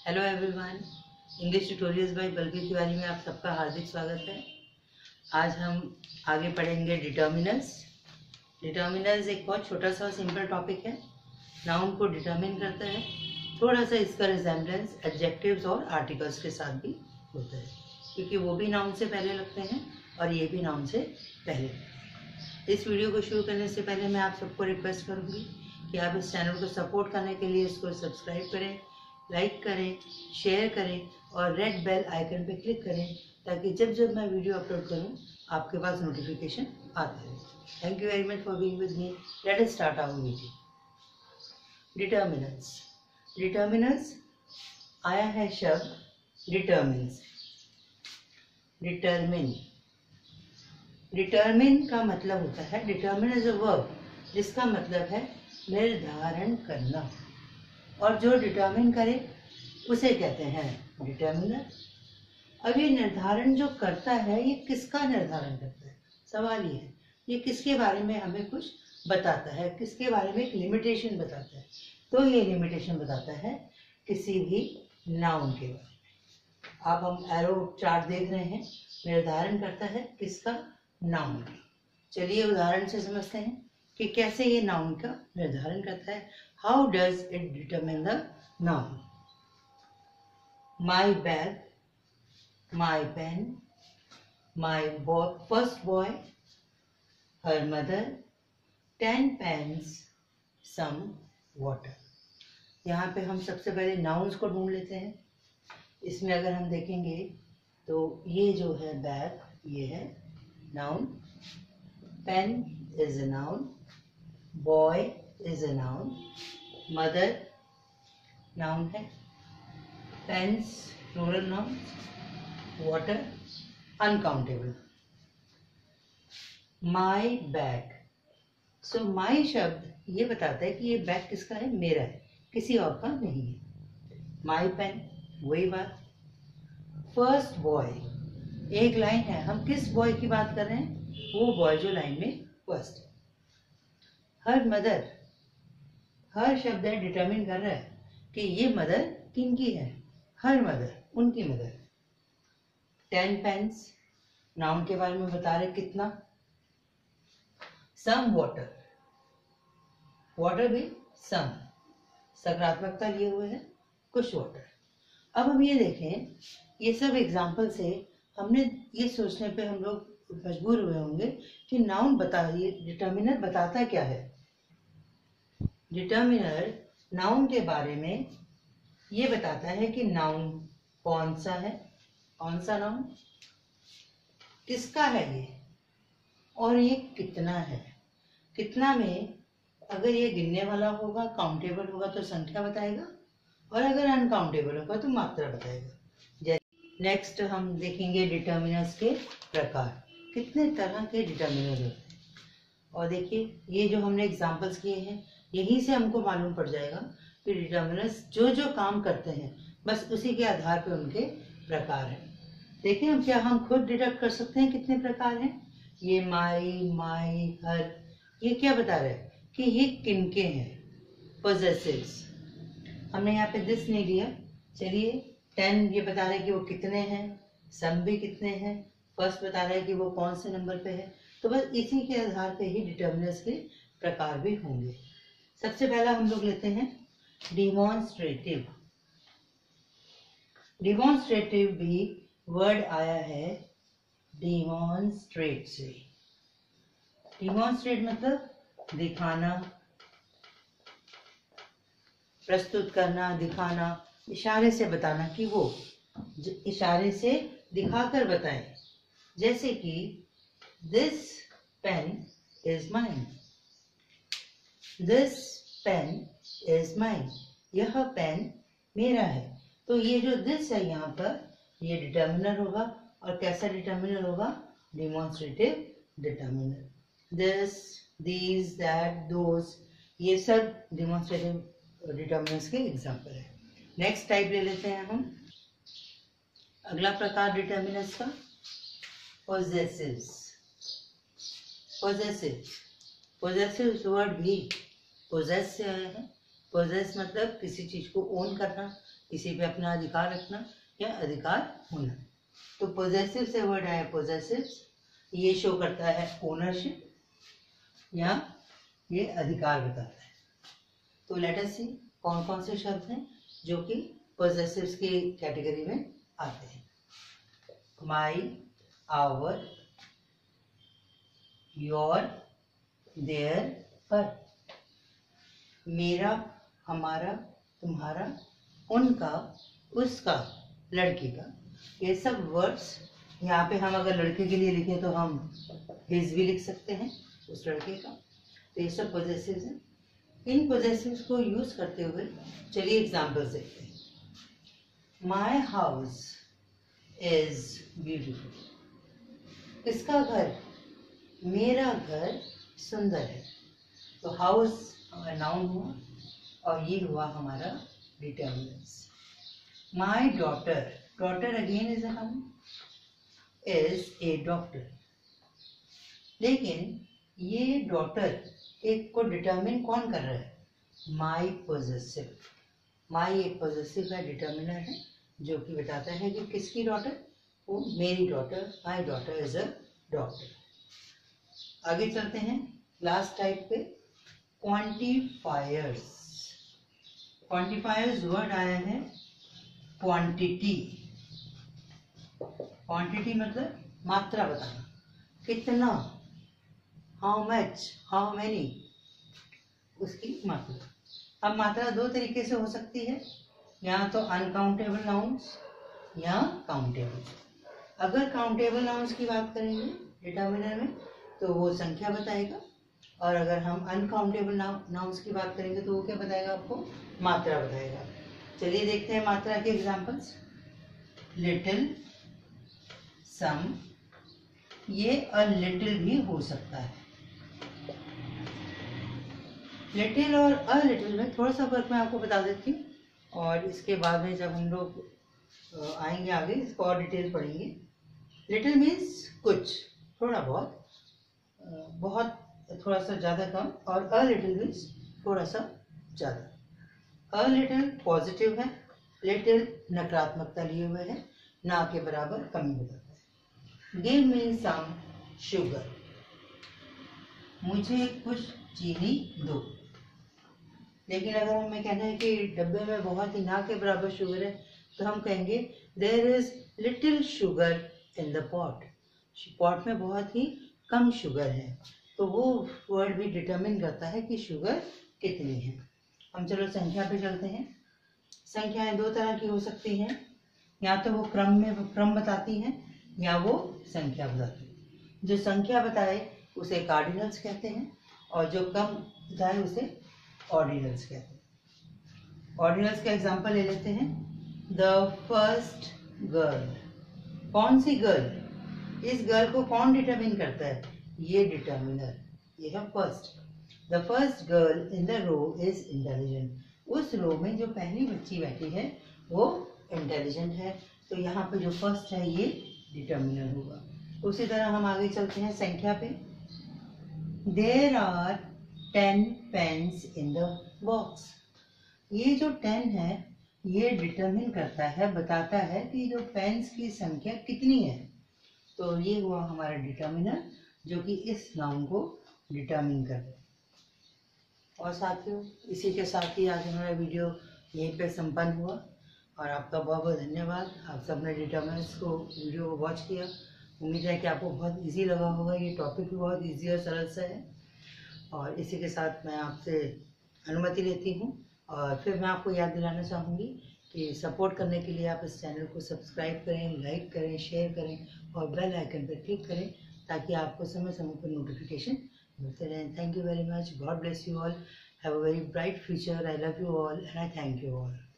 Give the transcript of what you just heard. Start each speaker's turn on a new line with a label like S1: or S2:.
S1: Hello everyone, English tutorials by Balki Tiwari में आप सबका हार्दिक स्वागत है। आज हम आगे पढ़ेंगे डिटर्मिनर्स। डिटर्मिनर्स एक बहुत छोटा सा सिंपल टॉपिक है। नाउन को डिटर्मिन करता है। थोड़ा सा इसका रिजेम्बलेंस एडजेक्टिव्स और आर्टिकल्स के साथ भी होता है, क्योंकि वो भी नाउन से पहले लगते हैं और ये भी नाउन से पहले। इस वीडियो को शुरू करने से पहले मैं आप सबको रिक्वेस्ट करूँगी कि आप इस चैनल को सपोर्ट करने के लिए इसको सब्सक्राइब करें, लाइक करें, शेयर करें और रेड बेल आइकन पे क्लिक करें, ताकि जब जब मैं वीडियो अपलोड करूं आपके पास नोटिफिकेशन आता है। Thank you very much for being with me. Let us start our meeting. Determiners. Determiners आया है शब्द डिटर्मिन से। डिटर्मिन, डिटर्मिन का मतलब होता है, डिटर्मिन इज अ वर्ब जिसका मतलब है निर्धारण करना, और जो डिटर्मिन करे उसे कहते हैं डिटर्मिनर। अब ये निर्धारण जो करता है, ये किसका निर्धारण करता है? सवाल ये है, ये किसके बारे में हमें कुछ बताता है, किसके बारे में एक लिमिटेशन बताता है? तो ये लिमिटेशन बताता है किसी भी नाउन के बारे में। आप हम एरो चार्ट देख रहे हैं, निर्धारण करता है किसका? नाउन का। चलिए उदाहरण से समझते हैं कि कैसे ये नाउन का निर्धारण करता है। How does it determine the noun? My bag, my pen, my first boy, her mother, 10 pens, some water. यहाँ पे हम सबसे पहले नाउन्स को ढूंढ लेते हैं। इसमें अगर हम देखेंगे तो ये जो है बैग, ये है noun, pen is a noun, boy is a noun, mother noun है, pens plural noun, water uncountable. My bag, so my शब्द ये बताता है कि ये बैग किसका है? मेरा है, किसी और का नहीं है। माई पेन, वही बात। फर्स्ट बॉय, एक लाइन है, हम किस बॉय की बात कर रहे हैं? वो बॉय जो लाइन में फर्स्ट है। हर मदर, हर शब्द है डिटरमिन कर रहा है कि ये मदर किनकी है? हर मदर, उनकी मदर। 10 पेन्स, नाउन के बारे में बता रहे कितना। सम वाटर, वाटर भी सम, सकारात्मकता लिए हुए है, कुछ वाटर। अब हम ये देखें, ये सब एग्जाम्पल से हमने ये सोचने पे हम लोग मजबूर हुए होंगे कि नाउन ये डिटर्मिनर बताता क्या है। डिटर्मिनर नाउन के बारे में ये बताता है कि नाउन कौन सा है, कौन सा नाउन किसका है ये, और ये कितना है। कितना में अगर ये गिनने वाला होगा, काउंटेबल होगा तो संख्या बताएगा, और अगर अनकाउंटेबल होगा तो मात्रा बताएगा। नेक्स्ट हम देखेंगे डिटर्मिनर्स के प्रकार। कितने तरह के डिटर्मिनर होते हैं, और देखिए ये जो हमने एग्जाम्पल्स किए हैं, यहीं से हमको मालूम पड़ जाएगा कि डिटर्मिनर्स जो जो काम करते हैं बस उसी के आधार पर उनके प्रकार हैं। देखिए हम क्या हम खुद डिडक्ट कर सकते हैं कितने प्रकार हैं। ये माई, माई, हर, ये क्या बता रहे हैं कि ये किनके हैं? पोजेसिव्स। हमने यहाँ पे दिस नहीं लिया। चलिए 10 ये बता रहे हैं कि वो कितने हैं, सम भी कितने हैं, फर्स्ट बता रहा है कि वो कौन से नंबर पे है। तो बस इसी के आधार पे ही डिटर्मिनर्स के प्रकार भी होंगे। सबसे पहला हम लोग लेते हैं डिमॉन्स्ट्रेटिव। डिमॉन्स्ट्रेटिव भी वर्ड आया है डिमॉन्स्ट्रेट से। डिमॉन्स्ट्रेट मतलब दिखाना, प्रस्तुत करना, दिखाना, इशारे से बताना, कि वो इशारे से दिखाकर बताएं। जैसे कि this pen is mine, this pen is mine, यह पेन मेरा है। तो ये जो दिस है यहाँ पर, ये डिटर्मिनर होगा। और कैसा डिटर्मिनर होगा? Demonstrative determiner. This, these, that, those, ये सब डिमॉन्स्ट्रेटिव डिटर्मिनर्स के एग्जाम्पल है। नेक्स्ट टाइप ले लेते हैं हम। अगला प्रकार डिटर्मिनर्स का पोजेसिव्स। पोजेसिव, पोजेसिव वर्ड भी पोजेस से आया है। पोजेस मतलब किसी चीज को ओन करना, किसी पे अपना अधिकार रखना या अधिकार होना। तो पोजेसिव से वर्ड आया पोजेसिव, ये शो करता है ओनरशिप या ये अधिकार बताता है। तो लेट अस सी कौन कौन से शब्द हैं जो कि पोजेसिव्स की कैटेगरी में आते हैं। माई, आवर, योर, देयर, पर। मेरा, हमारा, तुम्हारा, उनका, उसका, लड़की का, ये सब वर्ड्स यहाँ पे हम अगर लड़के के लिए लिखें तो हम हिज भी लिख सकते हैं, उस लड़के का। तो ये सब पोजेसिव्स हैं। इन पोजेसिव्स को यूज करते हुए चलिए एग्जाम्पल्स देखते हैं। My house is beautiful. किसका घर? मेरा घर सुंदर है। तो हाउस नाउन हुआ और ये हुआ हमारा determinants. My daughter, daughter again is a noun, is a doctor. लेकिन ये डॉटर एक को डिटर्मिन कौन कर रहा है? माई पोजेसिव। माई एक पोजेसिव है, डिटर्मिनर है, जो कि बताता है कि किसकी डॉटर? वो मेरी daughter, my daughter is a doctor. आगे चलते हैं लास्ट टाइप पे, क्वांटिफायर्स। क्वांटिफायर्स वर्ड आया है क्वांटिटी। क्वांटिटी मतलब मात्रा बताना, कितना, हाउ मच, हाउ मेनी, उसकी मात्रा। अब मात्रा दो तरीके से हो सकती है, या तो अनकाउंटेबल नाउन्स या काउंटेबल। अगर काउंटेबल नाउन्स की बात करेंगे डिटर्मिनर में तो वो संख्या बताएगा, और अगर हम अनकाउंटेबल नाउन्स की बात करेंगे तो वो क्या बताएगा आपको? मात्रा बताएगा। चलिए देखते हैं मात्रा के एग्जांपल्स। लिटिल, सम, ये अ लिटिल भी हो सकता है। लिटिल और अ लिटिल में थोड़ा सा फर्क मैं आपको बता देती हूँ, और इसके बाद में जब हम लोग आएंगे आगे इसको और डिटेल पढ़ेंगे। लिटिल मीन्स कुछ, थोड़ा बहुत, बहुत थोड़ा सा ज़्यादा कम, और अ लिटिल मीन्स थोड़ा सा ज़्यादा। अ लिटिल पॉजिटिव है, लिटिल नकारात्मकता लिए हुए है, ना के बराबर कमी बताता है। गिव मी सम शुगर, मुझे कुछ चीनी दो। लेकिन अगर हमें कहना है कि डब्बे में बहुत ही ना के बराबर शुगर है तो हम कहेंगे there is little sugar in the pot. Pot में बहुत ही कम शुगर है। तो वो वर्ड भी डिटरमिन करता है कि शुगर कितनी है। हम चलो संख्या पे चलते हैं। संख्याएं दो तरह की हो सकती हैं, या तो वो क्रम बताती हैं या वो संख्या बताती है। जो संख्या बताए उसे कार्डिनल्स कहते हैं, और जो क्रम बताए उसे ऑर्डिनल्स कहते हैं। ऑर्डिनल्स का एग्जांपल ले लेते हैं। द फर्स्ट गर्ल, कौन सी गर्ल? इस गर्ल को कौन डिटरमिन करता है? ये डिटर्मिनर, ये है first. The first girl in the row is intelligent. उस रो में जो पहली बच्ची बैठी है वो इंटेलिजेंट है। तो यहाँ पे जो फर्स्ट है ये डिटर्मिनर होगा। उसी तरह हम आगे चलते हैं संख्या पे। There are 10 pens in the box. ये जो 10 है ये डिटरमिन करता है, बताता है कि जो पेन्स की संख्या कितनी है। तो ये हुआ हमारा डिटर्मिनर जो कि इस नाउन को डिटरमिन कर दे। और साथियों, इसी के साथ ही आज हमारा वीडियो यहीं पे संपन्न हुआ, और आपका बहुत बहुत धन्यवाद। आप सबने डिटर्मिनर्स को वीडियो को वॉच किया। उम्मीद है कि आपको बहुत इजी लगा होगा। ये टॉपिक भी बहुत इजी और सरल सा है। और इसी के साथ मैं आपसे अनुमति लेती हूँ, और फिर मैं आपको याद दिलाना चाहूँगी कि सपोर्ट करने के लिए आप इस चैनल को सब्सक्राइब करें, लाइक करें, शेयर करें और बेल आइकन पर क्लिक करें, ताकि आपको समय समय पर नोटिफिकेशन मिलते रहें। Thank you very much. God bless you all. Have a very bright future. I love you all and I thank you all.